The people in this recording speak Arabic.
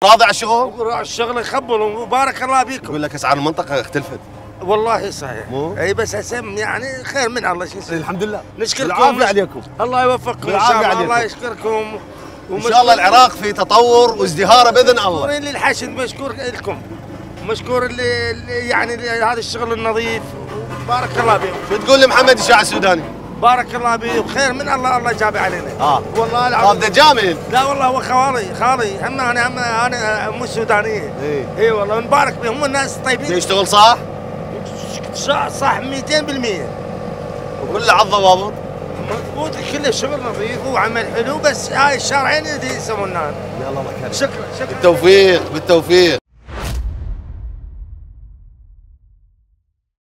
راضي على الشغل؟ الشغل يخبل وبارك الله بيكم. يقول لك اسعار المنطقه اختلفت. والله صحيح. مو؟ اي بس اسم يعني خير من الله شو يصير. الحمد لله. نشكركم. بالعافيه عليكم. الله يوفقكم ان شاء الله. الله يشكركم. ان شاء الله العراق في تطور وازدهار باذن الله. مشكورين للحشد، مشكور لكم، مشكور يعني هذا الشغل النظيف. بارك الله بيكم. شو تقول لمحمد الشاعر السوداني؟ بارك الله بيه وخير من الله. الله جاب علينا. والله العظيم. هذا جامل. لا والله هو خالي هم انا مو سودانيه. اي والله نبارك بهم، هم الناس طيبين. يشتغل صح؟ صح 200%. وكله على الضوابط؟ مضبوط، كله شغل نظيف وعمل حلو، بس هاي الشارعين اللي يسوونها. يلا الله يخليك. شكرا. بالتوفيق بالتوفيق.